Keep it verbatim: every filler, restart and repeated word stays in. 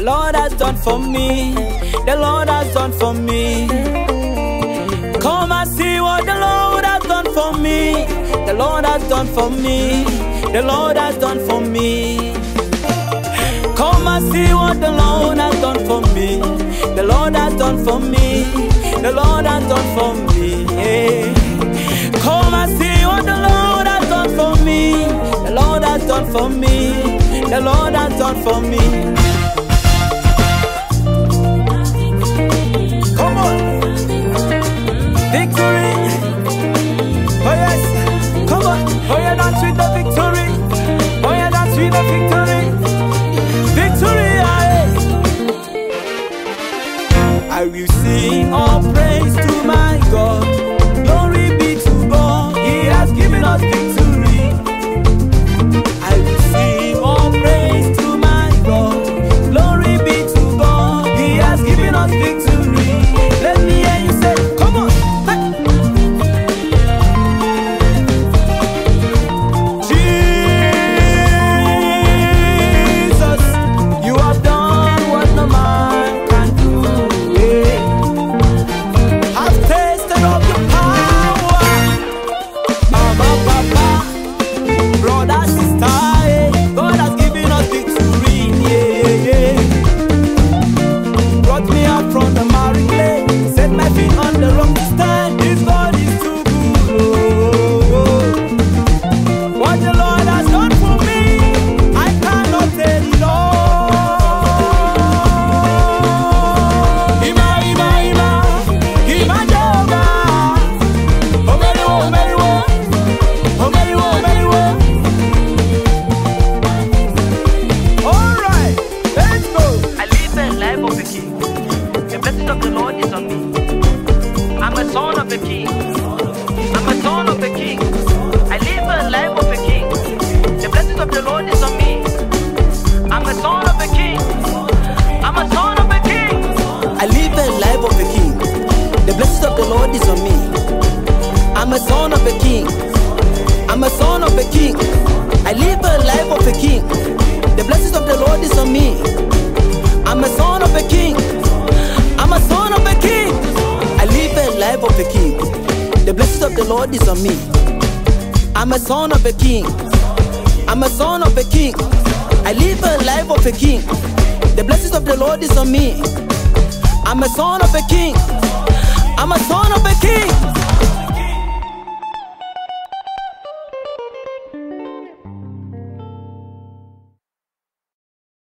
Lord has done for me. The Lord has done for me. Come and see what the Lord has done for me. The Lord has done for me. The Lord has done for me. Come and see what the Lord has done for me. The Lord has done for me. The Lord has done for me. Yeah. Come and see what the Lord has done for me. The Lord has done for me. The Lord has done for me. Come on. Victory. Oh yes. Come on. Oh yeah, dance with the victory. Oh yeah, dance with the victory. Victory. Aye. I will sing all praise to my God. Glory be to God. He has given us victory. I will sing all praise to my God. Glory be to God. He has given us victory. Let me hear you say, come on. Jesus, you have done what no man can do. Yeah. I've tasted of your power. Mama, papa, brother, sister, eh. God has given us victory. Yeah, yeah. Brought me out from the married clay, set my feet on the rock to stand. This God is too good. Oh, oh. What the Lord has done for me, I cannot tell it all. Ima, ima, ima, ima Jehovah. Oh, very well, very well. Oh, very well, very well. All right, let's go. I live a life of a king. The blessing of the Lord is on me. I'm a son of a king. I'm a son of a king. I live a life of a king. The blessing of the Lord is on me. I'm a son of a king. I'm a son of a king. I live a life of a king. The blessings of the Lord is on me. I'm a son of a king. I'm a son of a king. I live a life of a king. The blessings of the Lord is on me. I'm a son of a king. I'm a son of a king. I live a life of a king. The blessings of the Lord is on me. I'm a son of a king. I'm a son of a king. I live a life of a king. The blessings of the Lord is on me. I'm a son of a king. I'm a son of a king.